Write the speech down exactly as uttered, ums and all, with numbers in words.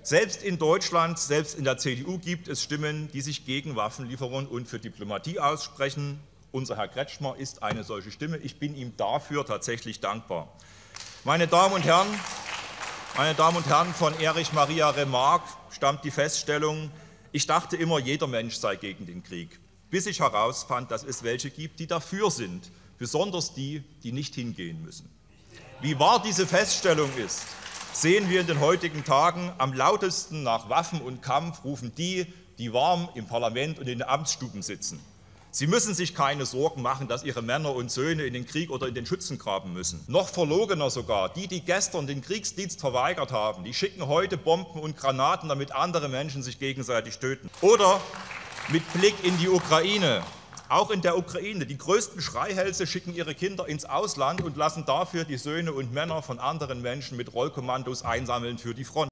Selbst in Deutschland, selbst in der C D U gibt es Stimmen, die sich gegen Waffenlieferungen und für Diplomatie aussprechen. Unser Herr Kretschmer ist eine solche Stimme. Ich bin ihm dafür tatsächlich dankbar. Meine Damen und Herren, meine Damen und Herren, von Erich Maria Remarque stammt die Feststellung: Ich dachte immer, jeder Mensch sei gegen den Krieg, bis ich herausfand, dass es welche gibt, die dafür sind, besonders die, die nicht hingehen müssen. Wie wahr diese Feststellung ist, sehen wir in den heutigen Tagen. Am lautesten nach Waffen und Kampf rufen die, die warm im Parlament und in den Amtsstuben sitzen. Sie müssen sich keine Sorgen machen, dass ihre Männer und Söhne in den Krieg oder in den Schützengraben müssen. Noch verlogener sogar, die, die gestern den Kriegsdienst verweigert haben, die schicken heute Bomben und Granaten, damit andere Menschen sich gegenseitig töten. Oder mit Blick in die Ukraine. Auch in der Ukraine, die größten Schreihälse schicken ihre Kinder ins Ausland und lassen dafür die Söhne und Männer von anderen Menschen mit Rollkommandos einsammeln für die Front.